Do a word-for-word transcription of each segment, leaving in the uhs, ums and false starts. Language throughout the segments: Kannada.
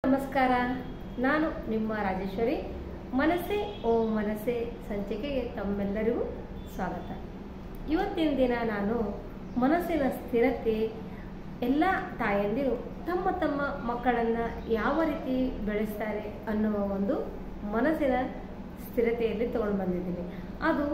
ನಮಸ್ಕಾರ, ನಾನು ನಿಮ್ಮ ರಾಜೇಶ್ವರಿ. ಮನಸ್ಸೇ ಓ ಮನಸ್ಸೇ ಸಂಚಿಕೆಗೆ ತಮ್ಮೆಲ್ಲರಿಗೂ ಸ್ವಾಗತ. ಇವತ್ತಿನ ದಿನ ನಾನು ಮನಸ್ಸಿನ ಸ್ಥಿರತೆ, ಎಲ್ಲ ತಾಯಂದಿರು ತಮ್ಮ ತಮ್ಮ ಮಕ್ಕಳನ್ನು ಯಾವ ರೀತಿ ಬೆಳೆಸ್ತಾರೆ ಅನ್ನುವ ಒಂದು ಮನಸ್ಸಿನ ಸ್ಥಿರತೆಯಲ್ಲಿ ತಗೊಂಡು ಬಂದಿದ್ದೀನಿ. ಅದು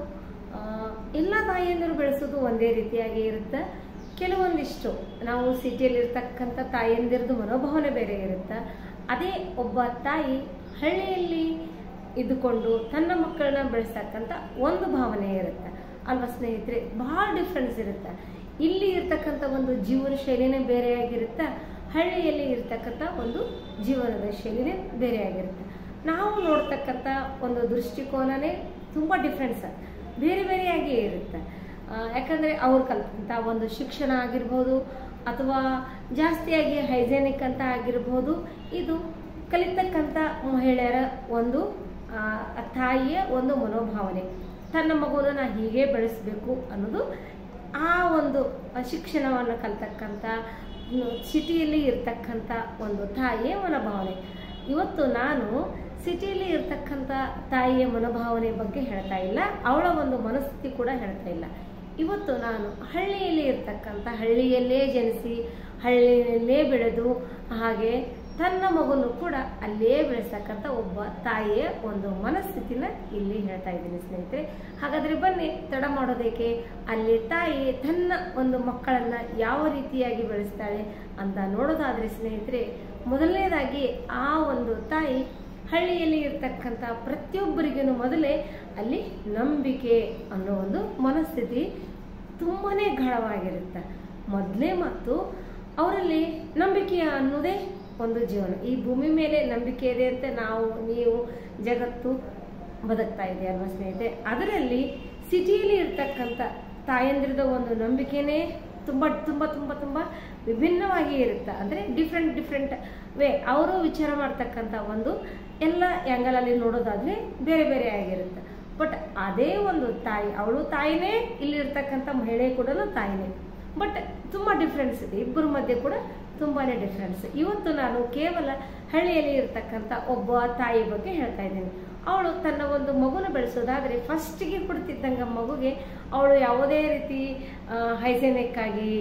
ಎಲ್ಲ ತಾಯಂದಿರು ಬೆಳೆಸೋದು ಒಂದೇ ರೀತಿಯಾಗಿ ಇರುತ್ತೆ. ಕೆಲವೊಂದಿಷ್ಟು ನಾವು ಸಿಟಿಯಲ್ಲಿರ್ತಕ್ಕಂಥ ತಾಯಂದಿರದು ಮನೋಭಾವನೆ ಬೇರೆ ಇರುತ್ತೆ. ಅದೇ ಒಬ್ಬ ತಾಯಿ ಹಳ್ಳಿಯಲ್ಲಿ ಇದ್ದುಕೊಂಡು ತನ್ನ ಮಕ್ಕಳನ್ನ ಬೆಳೆಸ್ತಕ್ಕಂಥ ಒಂದು ಭಾವನೆ ಇರುತ್ತೆ ಅಲ್ವಾ ಸ್ನೇಹಿತರೆ? ಬಹಳ ಡಿಫ್ರೆನ್ಸ್ ಇರುತ್ತೆ. ಇಲ್ಲಿ ಇರ್ತಕ್ಕಂಥ ಒಂದು ಜೀವನ ಶೈಲಿನೇ ಬೇರೆಯಾಗಿರುತ್ತೆ, ಹಳ್ಳಿಯಲ್ಲಿ ಇರ್ತಕ್ಕಂಥ ಒಂದು ಜೀವನದ ಶೈಲಿನೇ ಬೇರೆಯಾಗಿರುತ್ತೆ. ನಾವು ನೋಡ್ತಕ್ಕಂಥ ಒಂದು ದೃಷ್ಟಿಕೋನನೇ ತುಂಬ ಡಿಫ್ರೆನ್ಸ್, ಬೇರೆ ಬೇರೆಯಾಗಿ ಇರುತ್ತೆ. ಯಾಕಂದರೆ ಅವ್ರು ಕಲಿತಂಥ ಒಂದು ಶಿಕ್ಷಣ ಆಗಿರ್ಬೋದು, ಅಥವಾ ಜಾಸ್ತಿಯಾಗಿ ಹೈಜೆನಿಕ್ ಅಂತ ಆಗಿರ್ಬೋದು, ಇದು ಕಲಿತಕ್ಕಂಥ ಮಹಿಳೆಯರ ಒಂದು ತಾಯಿಯ ಒಂದು ಮನೋಭಾವನೆ. ತನ್ನ ಮಗುವನ್ನು ಹೀಗೆ ಬೆಳೆಸಬೇಕು ಅನ್ನೋದು ಆ ಒಂದು ಶಿಕ್ಷಣವನ್ನು ಕಲಿತಕ್ಕಂಥ ಸಿಟಿಯಲ್ಲಿ ಇರ್ತಕ್ಕಂಥ ಒಂದು ತಾಯಿಯ ಮನೋಭಾವನೆ. ಇವತ್ತು ನಾನು ಸಿಟಿಯಲ್ಲಿ ಇರ್ತಕ್ಕಂಥ ತಾಯಿಯ ಮನೋಭಾವನೆ ಬಗ್ಗೆ ಹೇಳ್ತಾ ಇಲ್ಲ, ಅವಳ ಒಂದು ಮನಸ್ಥಿತಿ ಕೂಡ ಹೇಳ್ತಾ ಇಲ್ಲ. ಇವತ್ತು ನಾನು ಹಳ್ಳಿಯಲ್ಲಿ ಇರ್ತಕ್ಕಂಥ, ಹಳ್ಳಿಯಲ್ಲೇ ಜನಿಸಿ ಹಳ್ಳಿಯಲ್ಲೇ ಬೆಳೆದು ಹಾಗೆ ತನ್ನ ಮಗನು ಕೂಡ ಅಲ್ಲೇ ಬೆಳೆಸ್ತಕ್ಕಂಥ ಒಬ್ಬ ತಾಯಿಯ ಒಂದು ಮನಸ್ಥಿತಿನ ಇಲ್ಲಿ ಹೇಳ್ತಾ ಇದ್ದೀನಿ ಸ್ನೇಹಿತರೆ. ಹಾಗಾದರೆ ಬನ್ನಿ, ತಡ ಮಾಡೋದಕ್ಕೆ ಅಲ್ಲಿ ತಾಯಿ ತನ್ನ ಒಂದು ಮಕ್ಕಳನ್ನು ಯಾವ ರೀತಿಯಾಗಿ ಬೆಳೆಸ್ತಾಳೆ ಅಂತ ನೋಡೋದಾದರೆ ಸ್ನೇಹಿತರೆ, ಮೊದಲನೇದಾಗಿ ಆ ಒಂದು ತಾಯಿ ಹಳ್ಳಿಯಲ್ಲಿ ಇರ್ತಕ್ಕಂಥ ಪ್ರತಿಯೊಬ್ಬರಿಗೂ ಮೊದಲೇ ಅಲ್ಲಿ ನಂಬಿಕೆ ಅನ್ನೋ ಒಂದು ಮನಸ್ಥಿತಿ ತುಂಬಾ ಗಾಢವಾಗಿರುತ್ತೆ ಮೊದಲೇ. ಮತ್ತು ಅವರಲ್ಲಿ ನಂಬಿಕೆ ಅನ್ನೋದೇ ಒಂದು ಜೀವನ. ಈ ಭೂಮಿ ಮೇಲೆ ನಂಬಿಕೆ ಇದೆ ಅಂತ ನಾವು ನೀವು ಜಗತ್ತು ಬದುಕ್ತಾ ಇದೆ ಅಲ್ವಾ ಸ್ನೇಹಿತರೆ? ಅದರಲ್ಲಿ ಸಿಟಿಯಲ್ಲಿ ಇರ್ತಕ್ಕಂಥ ತಾಯಂದಿರದ ಒಂದು ನಂಬಿಕೆನೇ ತುಂಬ ತುಂಬ ತುಂಬ ತುಂಬ ವಿಭಿನ್ನವಾಗಿ ಇರುತ್ತೆ. ಅಂದರೆ ಡಿಫ್ರೆಂಟ್ ಡಿಫ್ರೆಂಟ್ ವೇ ಅವರು ವಿಚಾರ ಮಾಡ್ತಕ್ಕಂಥ ಒಂದು ಎಲ್ಲ ಆ್ಯಂಗಲಲ್ಲಿ ನೋಡೋದಾದರೆ ಬೇರೆ ಬೇರೆ ಆಗಿರುತ್ತೆ. ಬಟ್ ಅದೇ ಒಂದು ತಾಯಿ, ಅವಳು ತಾಯಿನೇ, ಇಲ್ಲಿರ್ತಕ್ಕಂಥ ಮಹಿಳೆ ಕೂಡ ತಾಯಿನೇ. ಬಟ್ ತುಂಬ ಡಿಫ್ರೆನ್ಸ್ ಇದೆ, ಇಬ್ಬರ ಮಧ್ಯೆ ಕೂಡ ತುಂಬಾ ಡಿಫ್ರೆನ್ಸ್. ಇವತ್ತು ನಾನು ಕೇವಲ ಹಳ್ಳಿಯಲ್ಲಿ ಇರ್ತಕ್ಕಂಥ ಒಬ್ಬ ತಾಯಿ ಬಗ್ಗೆ ಹೇಳ್ತಾ ಇದ್ದೀನಿ. ಅವಳು ತನ್ನ ಒಂದು ಮಗುನ ಬೆಳೆಸೋದಾದರೆ ಫಸ್ಟಿಗೆ ಕೊಡ್ತಿದ್ದಂಗೆ ಮಗುಗೆ ಅವಳು ಯಾವುದೇ ರೀತಿ ಹೈಜೆನಿಕ್ ಆಗಿ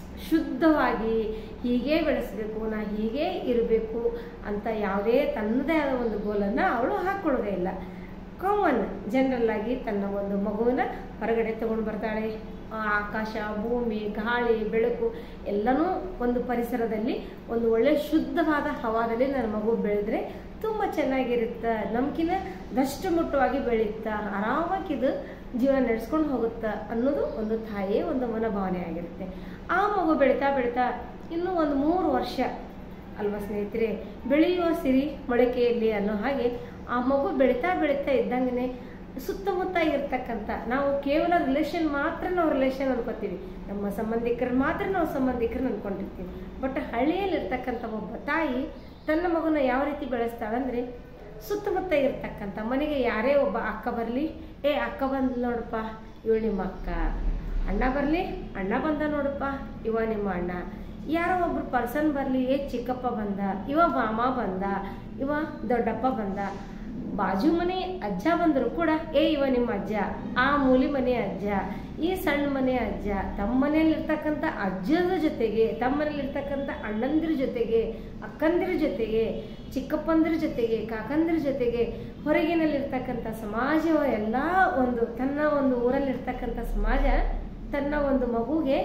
ಶುದ್ಧವಾಗಿ ಹೀಗೆ ಬೆಳೆಸಬೇಕು, ನಾ ಹೀಗೆ ಇರಬೇಕು ಅಂತ ಯಾವುದೇ ತನ್ನದೇ ಆದ ಒಂದು ಗೋಲನ್ನು ಅವಳು ಹಾಕ್ಕೊಳ್ಳೋದೇ ಇಲ್ಲ. ಕಾಮನ್ ಜನರಲ್ ಆಗಿ ತನ್ನ ಒಂದು ಮಗುವನ್ನ ಹೊರಗಡೆ ತಗೊಂಡು ಬರ್ತಾಳೆ. ಆಕಾಶ, ಭೂಮಿ, ಗಾಳಿ, ಬೆಳಕು ಎಲ್ಲನೂ ಒಂದು ಪರಿಸರದಲ್ಲಿ ಒಂದು ಒಳ್ಳೆ ಶುದ್ಧವಾದ ಹವಾದಲ್ಲಿ ನನ್ನ ಮಗು ಬೆಳೆದ್ರೆ ತುಂಬ ಚೆನ್ನಾಗಿರುತ್ತೆ, ನಮ್ಕಿನ ದಷ್ಟಮುಟ್ಟವಾಗಿ ಬೆಳೆಯುತ್ತಾ ಆರಾಮಾಗಿದು ಜೀವನ ನಡೆಸ್ಕೊಂಡು ಹೋಗುತ್ತಾ ಅನ್ನೋದು ಒಂದು ತಾಯಿಯ ಒಂದು ಮನೋಭಾವನೆ ಆಗಿರುತ್ತೆ. ಆ ಮಗು ಬೆಳೀತಾ ಬೆಳೀತಾ ಇನ್ನೂ ಒಂದು ಮೂರು ವರ್ಷ ಅಲ್ವಾ ಸ್ನೇಹಿತರೆ, ಬೆಳೆಯುವ ಸಿರಿ ಮೊಳಕೆಯಲ್ಲಿ ಅನ್ನೋ ಹಾಗೆ ಆ ಮಗು ಬೆಳೀತಾ ಬೆಳೀತಾ ಇದ್ದಂಗೆ ಸುತ್ತಮುತ್ತ ಇರ್ತಕ್ಕಂಥ, ನಾವು ಕೇವಲ ರಿಲೇಷನ್ ಮಾತ್ರ ನಾವು ರಿಲೇಷನ್ ಅನ್ಕೋತೀವಿ, ನಮ್ಮ ಸಂಬಂಧಿಕರು ಮಾತ್ರ ನಾವು ಸಂಬಂಧಿಕರನ್ನ ಅನ್ಕೊಂಡಿರ್ತೀವಿ. ಬಟ್ ಹಳ್ಳಿಯಲ್ಲಿ ಇರ್ತಕ್ಕಂಥ ಒಬ್ಬ ತಾಯಿ ತನ್ನ ಮಗುನ ಯಾವ ರೀತಿ ಬೆಳೆಸ್ತಾಳಂದ್ರೆ, ಸುತ್ತಮುತ್ತ ಇರ್ತಕ್ಕಂಥ ಮನೆಗೆ ಯಾರೇ ಒಬ್ಬ ಅಕ್ಕ ಬರಲಿ, ಏ ಅಕ್ಕ ಬಂದು ನೋಡಪ್ಪ ಇವಳು ನಿಮ್ಮ ಅಕ್ಕ, ಅಣ್ಣ ಬರಲಿ ಅಣ್ಣ ಬಂದ ನೋಡಪ್ಪ ಇವ ನಿಮ್ಮ ಅಣ್ಣ, ಯಾರೋ ಒಬ್ರು ಪರ್ಸನ್ ಬರಲಿ, ಏ ಚಿಕ್ಕಪ್ಪ ಬಂದ, ಇವ ಮಾಮ ಬಂದ, ಇವ ದೊಡ್ಡಪ್ಪ ಬಂದ, ಬಾಜು ಮನೆ ಅಜ್ಜ ಬಂದರು ಕೂಡ ಏ ಇವ ನಿಮ್ಮ ಅಜ್ಜ, ಆ ಮೂಲಿ ಮನೆ ಅಜ್ಜ, ಈ ಸಣ್ಣ ಮನೆ ಅಜ್ಜ, ತಮ್ಮ ಮನೆಯಲ್ಲಿರ್ತಕ್ಕಂಥ ಅಜ್ಜದ ಜೊತೆಗೆ, ತಮ್ಮ ಮನೆಯಲ್ಲಿರ್ತಕ್ಕಂಥ ಅಣ್ಣಂದಿರ ಜೊತೆಗೆ, ಅಕ್ಕಂದಿರ ಜೊತೆಗೆ, ಚಿಕ್ಕಪ್ಪಂದಿರ ಜೊತೆಗೆ, ಕಾಕಂದಿರ ಜೊತೆಗೆ, ಹೊರಗಿನಲ್ಲಿರ್ತಕ್ಕಂಥ ಸಮಾಜ ಎಲ್ಲ ಒಂದು ತನ್ನ ಒಂದು ಊರಲ್ಲಿರ್ತಕ್ಕಂಥ ಸಮಾಜ ತನ್ನ ಒಂದು ಮಗುಗೆ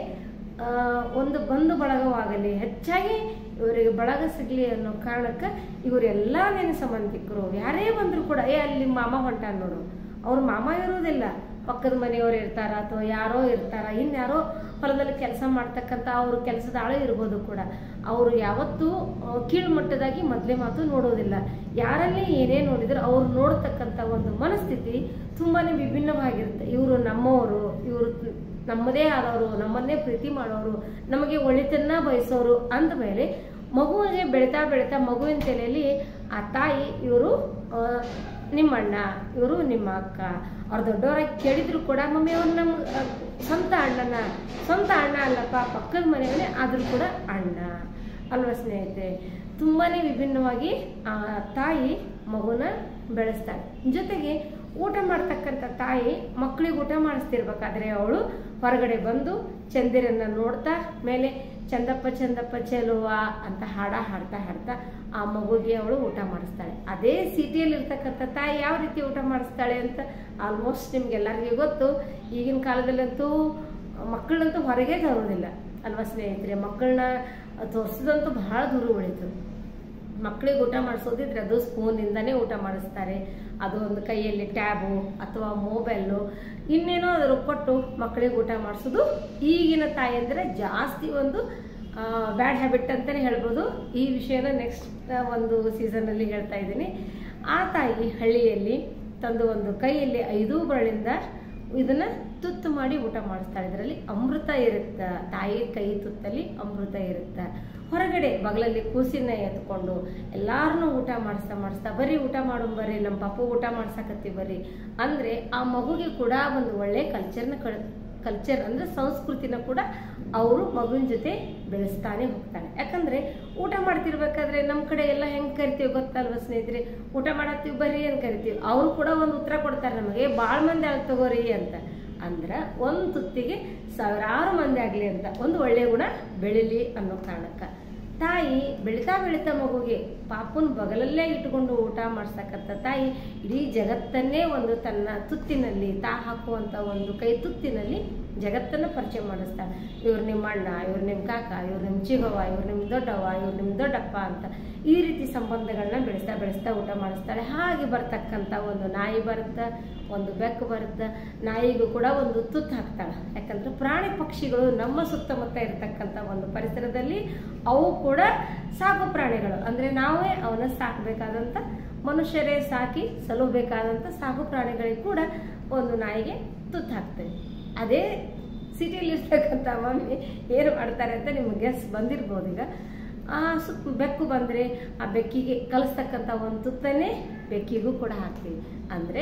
ಒಂದು ಬಂಧು ಬಳಗವಾಗಲಿ, ಹೆಚ್ಚಾಗಿ ಇವರಿಗೆ ಬಳಗ ಸಿಗಲಿ ಅನ್ನೋ ಕಾರಣಕ್ಕೆ ಇವರೆಲ್ಲ ನೆನೆ ಸಂಬಂಧಿಕರು ಯಾರೇ ಬಂದರೂ ಕೂಡ ಏ ಅಲ್ಲಿ ಮಾಮ ಹೊಂಟ ನೋಡು, ಅವ್ರ ಮಾಮ ಇರೋದಿಲ್ಲ, ಪಕ್ಕದ ಮನೆಯವರು ಇರ್ತಾರ ಅಥವಾ ಯಾರೋ ಇರ್ತಾರ, ಇನ್ಯಾರೋ ಹೊಲದಲ್ಲಿ ಕೆಲಸ ಮಾಡ್ತಕ್ಕಂಥ ಅವ್ರ ಕೆಲಸದ ಆಳು ಇರ್ಬೋದು ಕೂಡ, ಅವರು ಯಾವತ್ತೂ ಕೀಳು ಮಟ್ಟದಾಗಿ ಮೊದಲೇ ಮಾತು ನೋಡೋದಿಲ್ಲ. ಯಾರಲ್ಲಿ ಏನೇ ನೋಡಿದ್ರು ಅವ್ರು ನೋಡ್ತಕ್ಕಂಥ ಒಂದು ಮನಸ್ಥಿತಿ ತುಂಬಾ ವಿಭಿನ್ನವಾಗಿರುತ್ತೆ. ಇವರು ನಮ್ಮವರು, ಇವರು ನಮ್ಮದೇ ಆದವರು, ನಮ್ಮನ್ನೇ ಪ್ರೀತಿ ಮಾಡೋರು, ನಮಗೆ ಒಳಿತನ್ನ ಬಯಸೋರು ಅಂದಮೇಲೆ ಮಗುವಿಗೆ ಬೆಳೀತಾ ಬೆಳೀತಾ ಮಗುವಿನ ತಲೆಯಲ್ಲಿ ಆ ತಾಯಿ ಇವರು ನಿಮ್ಮಣ್ಣ, ಇವರು ನಿಮ್ಮ ಅಕ್ಕ, ಅವ್ರು ದೊಡ್ಡವರಾಗಿ ಕೇಳಿದ್ರು ಕೂಡ ಮಮ್ಮಿ ಅವ್ರು ನಮ್ಮ ಸ್ವಂತ ಅಣ್ಣನ, ಸ್ವಂತ ಅಣ್ಣ ಅಲ್ಲಪ್ಪ ಪಕ್ಕದ ಮನೆಯವನೇ ಆದರೂ ಕೂಡ ಅಣ್ಣ ಅಲ್ವಾ ಸ್ನೇಹಿತರೆ. ತುಂಬಾ ವಿಭಿನ್ನವಾಗಿ ಆ ತಾಯಿ ಮಗುನ ಬೆಳೆಸ್ತಾಳೆ. ಜೊತೆಗೆ ಊಟ ಮಾಡ್ತಕ್ಕಂಥ ತಾಯಿ ಮಕ್ಕಳಿಗೆ ಊಟ ಮಾಡಿಸ್ತಿರ್ಬೇಕಾದ್ರೆ ಅವಳು ಹೊರಗಡೆ ಬಂದು ಚಂದಿರನ್ನ ನೋಡ್ತಾ ಮೇಲೆ ಚಂದಪ್ಪ ಚಂದಪ್ಪ ಚೆಲುವ ಅಂತ ಹಾಡ ಹಾಡ್ತಾ ಹಾಡ್ತಾ ಆ ಮಗುಗೆ ಅವಳು ಊಟ ಮಾಡಿಸ್ತಾಳೆ. ಅದೇ ಸಿಟಿಯಲ್ಲಿ ಇರ್ತಕ್ಕಂಥ ತಾಯಿ ಯಾವ ರೀತಿ ಊಟ ಮಾಡಿಸ್ತಾಳೆ ಅಂತ ಆಲ್ಮೋಸ್ಟ್ ನಿಮ್ಗೆಲ್ಲರಿಗೂ ಗೊತ್ತು. ಈಗಿನ ಕಾಲದಲ್ಲಂತೂ ಮಕ್ಕಳಂತೂ ಹೊರಗೆ ತರೋದಿಲ್ಲ ಅಲ್ವಾ ಸ್ನೇಹಿತರೆ. ಮಕ್ಕಳನ್ನ ತೋರಿಸೋದಂತೂ ಬಹಳ ದೂರ ಉಳಿತು. ಮಕ್ಕಳಿಗೆ ಊಟ ಮಾಡಿಸೋದಿದ್ರೆ ಅದು ಸ್ಪೂನಿಂದನೇ ಊಟ ಮಾಡಿಸ್ತಾರೆ. ಅದು ಒಂದು ಕೈಯಲ್ಲಿ ಟ್ಯಾಬು ಅಥವಾ ಮೊಬೈಲು ಇನ್ನೇನೋ ಅದ್ರ ಕೊಟ್ಟು ಮಕ್ಕಳಿಗೆ ಊಟ ಮಾಡಿಸೋದು ಈಗಿನ ತಾಯಿ ಅಂದರೆ ಜಾಸ್ತಿ ಒಂದು ಬ್ಯಾಡ್ ಹ್ಯಾಬಿಟ್ ಅಂತಲೇ ಹೇಳ್ಬೋದು. ಈ ವಿಷಯನ ನೆಕ್ಸ್ಟ್ ಒಂದು ಸೀಸನಲ್ಲಿ ಹೇಳ್ತಾ ಇದ್ದೀನಿ. ಆ ತಾಯಿ ಹಳ್ಳಿಯಲ್ಲಿ ತಂದು ಒಂದು ಕೈಯಲ್ಲಿ ಐದು ಬರಳಿಂದ ಇದನ್ನ ತುತ್ತು ಮಾಡಿ ಊಟ ಮಾಡಿಸ್ತಾಳೆ. ಇದರಲ್ಲಿ ಅಮೃತ ಇರುತ್ತೆ. ತಾಯಿ ಕೈ ತುತ್ತಲ್ಲಿ ಅಮೃತ ಇರುತ್ತೆ. ಹೊರಗಡೆ ಬಗಲಲ್ಲಿ ಕೂಸಿನ ಎತ್ಕೊಂಡು ಎಲ್ಲಾರನ್ನೂ ಊಟ ಮಾಡಿಸ್ತಾ ಮಾಡಿಸ್ತಾ ಬರೀ ಊಟ ಮಾಡೋ ಬರ್ರಿ ನಮ್ಮ ಪಾಪು ಊಟ ಮಾಡ್ಸಕತ್ತಿ ಬರ್ರಿ ಅಂದರೆ ಆ ಮಗುಗೆ ಕೂಡ ಒಂದು ಒಳ್ಳೆ ಕಲ್ಚರ್ನ ಕಳ್ ಕಲ್ಚರ್ ಅಂದರೆ ಸಂಸ್ಕೃತಿನ ಕೂಡ ಅವರು ಮಗುವಿನ ಜೊತೆ ಬೆಳೆಸ್ತಾನೆ ಹೋಗ್ತಾನೆ. ಯಾಕಂದರೆ ಊಟ ಮಾಡ್ತಿರ್ಬೇಕಾದ್ರೆ ನಮ್ಮ ಕಡೆ ಎಲ್ಲ ಹೆಂಗೆ ಕರಿತೀವಿ ಗೊತ್ತಲ್ವ ಸ್ನೇಹಿತರೆ. ಊಟ ಮಾಡತ್ತೀವಿ ಬರ್ರಿ ಅಂತ ಕರಿತೀವಿ. ಅವರು ಕೂಡ ಒಂದು ಉತ್ತರ ಕೊಡ್ತಾರೆ ನಮಗೆ, ಭಾಳ ಮಂದಿ ಆಗಿ ತಗೋರಿ ಅಂತ. ಅಂದ್ರೆ ಒಂದು ತುತ್ತಿಗೆ ಸಾವಿರಾರು ಮಂದಿ ಆಗಲಿ ಅಂತ ಒಂದು ಒಳ್ಳೆಯ ಗುಣ ಬೆಳಿಲಿ ಅನ್ನೋ ಕಾರಣಕ್ಕೆ ತಾಯಿ ಬೆಳಿತಾ ಬೆಳಿತಾ ಮಗುಗೆ ಪಾಪುನ ಬಗಲಲ್ಲೇ ಇಟ್ಕೊಂಡು ಊಟ ಮಾಡ್ಸಕ್ಕಂಥ ತಾಯಿ ಇಡೀ ಜಗತ್ತನ್ನೇ ಒಂದು ತನ್ನ ತುತ್ತಿನಲ್ಲಿ ತಾ ಹಾಕುವಂಥ ಒಂದು ಕೈ ತುತ್ತಿನಲ್ಲಿ ಜಗತ್ತನ್ನು ಪರಿಚಯ ಮಾಡಿಸ್ತಾಳೆ. ಇವ್ರು ನಿಮ್ಮ ಅಣ್ಣ, ಇವ್ರು ನಿಮ್ಮ ಕಾಕ, ಇವ್ರು ನಿಮ್ಮ ಚಿಗವ್ವ, ಇವ್ರು ನಿಮ್ಮ ದೊಡ್ಡವ್ವ, ಇವ್ರು ನಿಮ್ಮ ದೊಡ್ಡಪ್ಪ ಅಂತ ಈ ರೀತಿ ಸಂಬಂಧಗಳನ್ನ ಬೆಳೆಸ್ತಾ ಬೆಳೆಸ್ತಾ ಊಟ ಮಾಡಿಸ್ತಾಳೆ. ಹಾಗೆ ಬರ್ತಕ್ಕಂಥ ಒಂದು ನಾಯಿ ಬರುತ್ತೆ, ಒಂದು ಬೆಕ್ಕು ಬರುತ್ತೆ. ನಾಯಿಗೂ ಕೂಡ ಒಂದು ತುತ್ತು ಹಾಕ್ತಾಳೆ. ಯಾಕಂದ್ರೆ ಪ್ರಾಣಿ ಪಕ್ಷಿಗಳು ನಮ್ಮ ಸುತ್ತಮುತ್ತ ಇರತಕ್ಕಂಥ ಒಂದು ಪರಿಸರದಲ್ಲಿ ಅವು ಕೂಡ ಸಾಕು ಪ್ರಾಣಿಗಳು. ಅಂದರೆ ನಾವೇ ಅವನ್ನ ಸಾಕಬೇಕಾದಂಥ ಮನುಷ್ಯರೇ ಸಾಕಿ ಸಲುಬೇಕಾದಂಥ ಸಾಕು ಪ್ರಾಣಿಗಳಿಗೆ ಕೂಡ ಒಂದು ನಾಯಿಗೆ ತುತ್ತು ಹಾಕ್ತೇವೆ. ಅದೇ ಸಿಟಿಯಲ್ಲಿ ಇರ್ತಕ್ಕಂಥ ಮಮ್ಮಿ ಏನು ಮಾಡ್ತಾರೆ ಅಂತ ನಿಮ್ಗೆ ಗೆಸ್ ಬಂದಿರ್ಬೋದು. ಈಗ ಆ ಸುತ್ತ ಬೆಕ್ಕು ಬಂದರೆ ಆ ಬೆಕ್ಕಿಗೆ ಕಲಿಸ್ತಕ್ಕಂಥ ಒಂದು ತುತ್ತನ್ನೇ ಬೆಕ್ಕಿಗೂ ಕೂಡ ಹಾಕ್ತೀವಿ. ಅಂದರೆ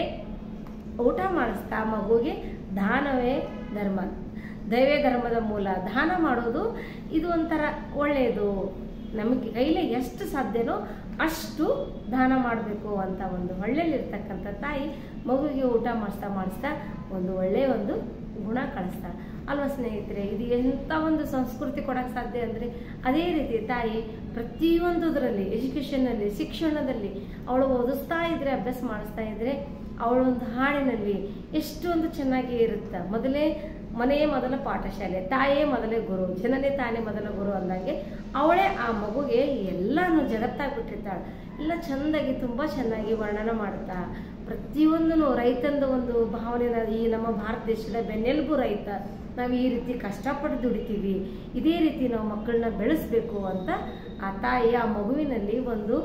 ಊಟ ಮಾಡಿಸ್ತಾ ಮಗುಗೆ ದಾನವೇ ಧರ್ಮ, ದೈವೇ ಧರ್ಮದ ಮೂಲ. ದಾನ ಮಾಡೋದು ಇದು ಒಂಥರ ಒಳ್ಳೆಯದು. ನಮಗೆ ಕೈಲಿ ಎಷ್ಟು ಸಾಧ್ಯನೋ ಅಷ್ಟು ದಾನ ಮಾಡಬೇಕು ಅಂತ ಒಂದು ಒಳ್ಳೆಯಲ್ಲಿರ್ತಕ್ಕಂಥ ತಾಯಿ ಮಗುವಿಗೆ ಊಟ ಮಾಡಿಸ್ತಾ ಮಾಡಿಸ್ತಾ ಒಂದು ಒಳ್ಳೆಯ ಒಂದು ಗುಣ ಕಳಿಸ್ತಾಳೆ ಅಲ್ವಾ ಸ್ನೇಹಿತರೆ. ಇದು ಎಂಥ ಒಂದು ಸಂಸ್ಕೃತಿ ಕೊಡೋಕ್ಕೆ ಸಾಧ್ಯ ಅಂದರೆ ಅದೇ ರೀತಿ ತಾಯಿ ಪ್ರತಿಯೊಂದುದರಲ್ಲಿ ಎಜುಕೇಷನ್ನಲ್ಲಿ ಶಿಕ್ಷಣದಲ್ಲಿ ಅವಳು ಓದಿಸ್ತಾ ಇದ್ರೆ ಅಭ್ಯಾಸ ಮಾಡಿಸ್ತಾ ಇದ್ರೆ ಅವಳೊಂದು ಹಾಡಿನಲ್ಲಿ ಎಷ್ಟೊಂದು ಚೆನ್ನಾಗಿ ಇರುತ್ತೆ. ಮೊದಲೇ ಮನೆಯೇ ಮೊದಲ ಪಾಠಶಾಲೆ, ತಾಯೇ ಮೊದಲೇ ಗುರು, ಜನನೇ ತಾನೇ ಮೊದಲ ಗುರು ಅಂದಂಗೆ ಅವಳೇ ಆ ಮಗುಗೆ ಎಲ್ಲಾನು ಜಗತ್ತಾಗ್ಬಿಟ್ಟಿರ್ತಾಳೆ. ಎಲ್ಲ ಚೆಂದಾಗಿ ತುಂಬ ಚೆನ್ನಾಗಿ ವರ್ಣನ ಮಾಡ್ತಾ ಪ್ರತಿಯೊಂದೂ ರೈತಂದು ಒಂದು ಭಾವನೆನ ಈ ನಮ್ಮ ಭಾರತ ದೇಶದ ಬೆನ್ನೆಲುಬು ರೈತ, ನಾವು ಈ ರೀತಿ ಕಷ್ಟಪಟ್ಟು ದುಡಿತೀವಿ, ಇದೇ ರೀತಿ ನಾವು ಮಕ್ಕಳನ್ನ ಬೆಳೆಸಬೇಕು ಅಂತ ಆ ತಾಯಿ ಆ ಮಗುವಿನಲ್ಲಿ ಒಂದು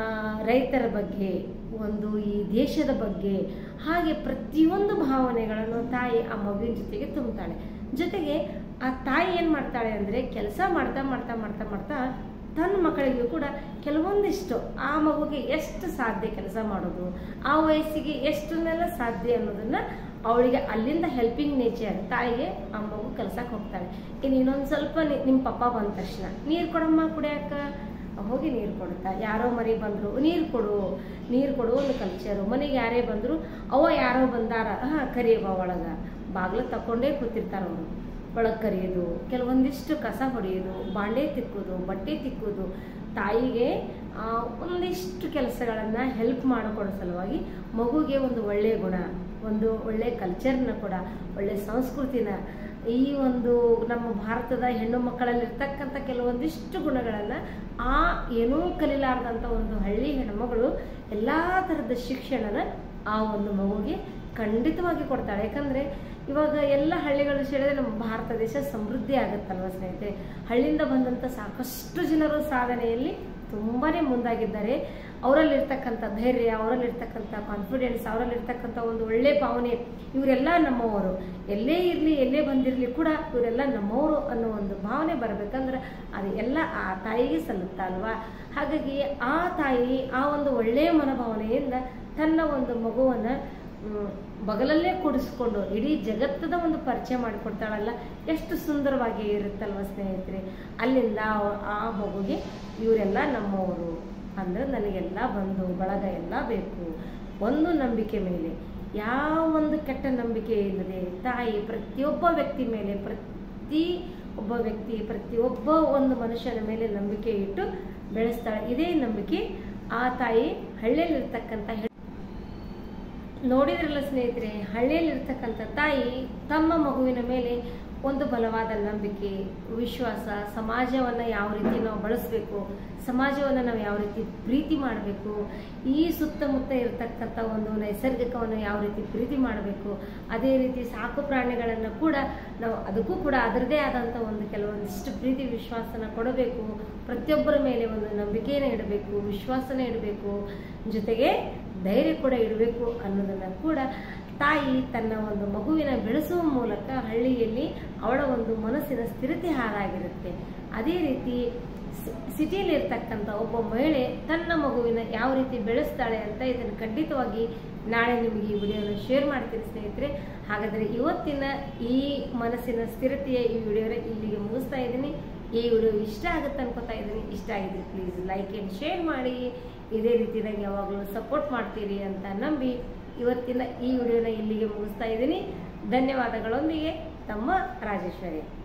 ರೈತರ ಬಗ್ಗೆ, ಒಂದು ಈ ದೇಶದ ಬಗ್ಗೆ, ಹಾಗೆ ಪ್ರತಿಯೊಂದು ಭಾವನೆಗಳನ್ನು ತಾಯಿ ಆ ಮಗುವಿನ ಜೊತೆಗೆ ತುಂಬುತ್ತಾಳೆ. ಜೊತೆಗೆ ಆ ತಾಯಿ ಏನು ಮಾಡ್ತಾಳೆ ಅಂದರೆ ಕೆಲಸ ಮಾಡ್ತಾ ಮಾಡ್ತಾ ಮಾಡ್ತಾ ಮಾಡ್ತಾ ತನ್ನ ಮಕ್ಕಳಿಗೂ ಕೂಡ ಕೆಲವೊಂದಿಷ್ಟು ಆ ಮಗುಗೆ ಎಷ್ಟು ಸಾಧ್ಯ ಕೆಲಸ ಮಾಡೋದು, ಆ ವಯಸ್ಸಿಗೆ ಎಷ್ಟನ್ನೆಲ್ಲ ಸಾಧ್ಯ ಅನ್ನೋದನ್ನ ಅವಳಿಗೆ ಅಲ್ಲಿಂದ ಹೆಲ್ಪಿಂಗ್ ನೇಚರ್ ತಾಯಿಗೆ ಆ ಮಗು ಕೆಲಸಕ್ಕೆ ಹೋಗ್ತಾಳೆ. ಇನ್ನು ಇನ್ನೊಂದು ಸ್ವಲ್ಪ ನಿಮ್ಮ ಪಪ್ಪ ಬಂದ ತಕ್ಷಣ ನೀರು ಕೊಡಮ್ಮ ಕುಡಿಯಾಕ ಹೋಗಿ ನೀರು ಕೊಡುತ್ತಾ. ಯಾರೋ ಮನೆ ಬಂದರು ನೀರು ಕೊಡು ನೀರು ಕೊಡು ಒಂದು ಕಲ್ಚರು. ಮನೆಗೆ ಯಾರೇ ಬಂದರು ಅವ ಯಾರೋ ಬಂದಾರ ಹಾಂ ಕರಿಯವ ಒಳಗೆ ಬಾಗಿಲು ತಗೊಂಡೇ ಕೂತಿರ್ತಾರೆ ಅವರು. ಒಳಗೆ ಕರಿಯೋದು, ಕೆಲವೊಂದಿಷ್ಟು ಕಸ ಹೊಡೆಯೋದು, ಬಾಂಡೆ ತಿಕ್ಕೋದು, ಬಟ್ಟೆ ತಿಕ್ಕೋದು, ತಾಯಿಗೆ ಒಂದಿಷ್ಟು ಕೆಲಸಗಳನ್ನು ಹೆಲ್ಪ್ ಮಾಡಿಕೊಡೋ ಸಲುವಾಗಿ ಮಗುಗೆ ಒಂದು ಒಳ್ಳೆಯ ಗುಣ, ಒಂದು ಒಳ್ಳೆಯ ಕಲ್ಚರ್ನ ಕೂಡ, ಒಳ್ಳೆಯ ಸಂಸ್ಕೃತಿನ, ಈ ಒಂದು ನಮ್ಮ ಭಾರತದ ಹೆಣ್ಣು ಮಕ್ಕಳಲ್ಲಿರ್ತಕ್ಕಂಥ ಕೆಲವೊಂದಿಷ್ಟು ಗುಣಗಳನ್ನು ಆ ಏನೂ ಕಲಿಲಾರ್ದಂಥ ಒಂದು ಹಳ್ಳಿ ಹೆಣ್ಮಗಳು ಎಲ್ಲ ಥರದ ಶಿಕ್ಷಣನ ಆ ಒಂದು ಮಗುಗೆ ಖಂಡಿತವಾಗಿ ಕೊಡ್ತಾಳೆ. ಯಾಕಂದರೆ ಇವಾಗ ಎಲ್ಲ ಹಳ್ಳಿಗಳು ಸೇರಿದ್ರೆ ನಮ್ಮ ಭಾರತ ದೇಶ ಸಮೃದ್ಧಿ ಆಗುತ್ತಲ್ವ ಸ್ನೇಹಿತರೆ. ಹಳ್ಳಿಯಿಂದ ಬಂದಂಥ ಸಾಕಷ್ಟು ಜನರು ಸಾಧನೆಯಲ್ಲಿ ತುಂಬಾ ಮುಂದಾಗಿದ್ದಾರೆ. ಅವರಲ್ಲಿರ್ತಕ್ಕಂಥ ಧೈರ್ಯ, ಅವರಲ್ಲಿರ್ತಕ್ಕಂಥ ಕಾನ್ಫಿಡೆನ್ಸ್, ಅವರಲ್ಲಿರ್ತಕ್ಕಂಥ ಒಂದು ಒಳ್ಳೆ ಭಾವನೆ, ಇವರೆಲ್ಲ ನಮ್ಮವರು, ಎಲ್ಲೇ ಇರಲಿ ಎಲ್ಲೇ ಬಂದಿರಲಿ ಕೂಡ ಇವರೆಲ್ಲ ನಮ್ಮವರು ಅನ್ನೋ ಒಂದು ಭಾವನೆ ಬರಬೇಕಂದ್ರೆ ಅದು ಎಲ್ಲ ಆ ತಾಯಿಗೆ ಸಲ್ಲುತ್ತಾ ಅಲ್ವಾ. ಹಾಗಾಗಿ ಆ ತಾಯಿ ಆ ಒಂದು ಒಳ್ಳೆಯ ಮನೋಭಾವನೆಯಿಂದ ತನ್ನ ಒಂದು ಮಗುವನ್ನು ಬಗಲಲ್ಲೇ ಕೂಡಿಸ್ಕೊಂಡು ಇಡೀ ಜಗತ್ತದ ಒಂದು ಪರಿಚಯ ಮಾಡಿಕೊಡ್ತಾಳಲ್ಲ, ಎಷ್ಟು ಸುಂದರವಾಗಿ ಇರುತ್ತಲ್ವ ಸ್ನೇಹಿತರೆ. ಅಲ್ಲಿಂದ ಆ ಮಗುಗೆ ಇವರೆಲ್ಲ ನಮ್ಮವರು ಅಂದ್ರೆ ನನಗೆಲ್ಲ ಬಂದು ಬಳಗ ಎಲ್ಲ ಬೇಕು. ಒಂದು ನಂಬಿಕೆ ಮೇಲೆ, ಯಾವ ಒಂದು ಕೆಟ್ಟ ನಂಬಿಕೆ ಇಲ್ಲದೆ ತಾಯಿ ಪ್ರತಿಯೊಬ್ಬ ವ್ಯಕ್ತಿ ಮೇಲೆ, ಪ್ರತಿ ಒಬ್ಬ ವ್ಯಕ್ತಿ ಪ್ರತಿಯೊಬ್ಬ ಒಂದು ಮನುಷ್ಯನ ಮೇಲೆ ನಂಬಿಕೆ ಇಟ್ಟು ಬೆಳೆಸ್ತಾಳೆ. ಇದೇ ನಂಬಿಕೆ ಆ ತಾಯಿ ಹಳ್ಳಿಯಲ್ಲಿರ್ತಕ್ಕಂಥ ನೋಡಿದ್ರಲ್ಲ ಸ್ನೇಹಿತರೆ, ಹಳ್ಳಿಯಲ್ಲಿರ್ತಕ್ಕಂಥ ತಾಯಿ ತಮ್ಮ ಮಗುವಿನ ಮೇಲೆ ಒಂದು ಬಲವಾದ ನಂಬಿಕೆ, ವಿಶ್ವಾಸ, ಸಮಾಜವನ್ನು ಯಾವ ರೀತಿ ನಾವು ಬಳಸಬೇಕು, ಸಮಾಜವನ್ನು ನಾವು ಯಾವ ರೀತಿ ಪ್ರೀತಿ ಮಾಡಬೇಕು, ಈ ಸುತ್ತಮುತ್ತ ಇರತಕ್ಕಂಥ ಒಂದು ನೈಸರ್ಗಿಕವನ್ನು ಯಾವ ರೀತಿ ಪ್ರೀತಿ ಮಾಡಬೇಕು, ಅದೇ ರೀತಿ ಸಾಕು ಪ್ರಾಣಿಗಳನ್ನು ಕೂಡ ನಾವು ಅದಕ್ಕೂ ಕೂಡ ಅದರದೇ ಆದಂಥ ಒಂದು ಕೆಲವೊಂದಿಷ್ಟು ಪ್ರೀತಿ ವಿಶ್ವಾಸನ ಕೊಡಬೇಕು. ಪ್ರತಿಯೊಬ್ಬರ ಮೇಲೆ ಒಂದು ನಂಬಿಕೆಯನ್ನು ಇಡಬೇಕು, ವಿಶ್ವಾಸನ ಇಡಬೇಕು, ಜೊತೆಗೆ ಧೈರ್ಯ ಕೂಡ ಇಡಬೇಕು ಅನ್ನೋದನ್ನು ಕೂಡ ತಾಯಿ ತನ್ನ ಒಂದು ಮಗುವಿನ ಬೆಳೆಸುವ ಮೂಲಕ ಹಳ್ಳಿಯಲ್ಲಿ ಅವಳ ಒಂದು ಮನಸ್ಸಿನ ಸ್ಥಿರತೆ ಹಾಳಾಗಿರುತ್ತೆ. ಅದೇ ರೀತಿ ಸಿಟಿಯಲ್ಲಿ ಇರ್ತಕ್ಕಂಥ ಒಬ್ಬ ಮಹಿಳೆ ತನ್ನ ಮಗುವಿನ ಯಾವ ರೀತಿ ಬೆಳೆಸ್ತಾಳೆ ಅಂತ ಇದನ್ನು ಖಂಡಿತವಾಗಿ ನಾಳೆ ನಿಮಗೆ ಈ ವಿಡಿಯೋನ ಶೇರ್ ಮಾಡ್ತೀನಿ ಸ್ನೇಹಿತರೆ. ಹಾಗಾದರೆ ಇವತ್ತಿನ ಈ ಮನಸ್ಸಿನ ಸ್ಥಿರತೆಯ ಈ ವಿಡಿಯೋನ ಇಲ್ಲಿಗೆ ಮುಗಿಸ್ತಾ ಇದ್ದೀನಿ. ಈ ವಿಡಿಯೋ ಇಷ್ಟ ಆಗುತ್ತೆ ಅನ್ಕೋತಾ ಇದ್ದೀನಿ. ಇಷ್ಟ ಆಗಿದ್ರೆ ಪ್ಲೀಸ್ ಲೈಕ್ ಆ್ಯಂಡ್ ಶೇರ್ ಮಾಡಿ. ಇದೇ ರೀತಿಯಾಗಿ ಯಾವಾಗಲೂ ಸಪೋರ್ಟ್ ಮಾಡ್ತೀರಿ ಅಂತ ನಂಬಿ ಇವತ್ತಿನ ಈ ವಿಡಿಯೋನ ಇಲ್ಲಿಗೆ ಮುಗಿಸ್ತಾ ಇದ್ದೀನಿ. ಧನ್ಯವಾದಗಳೊಂದಿಗೆ ತಮ್ಮ ರಾಜೇಶ್ವರಿ.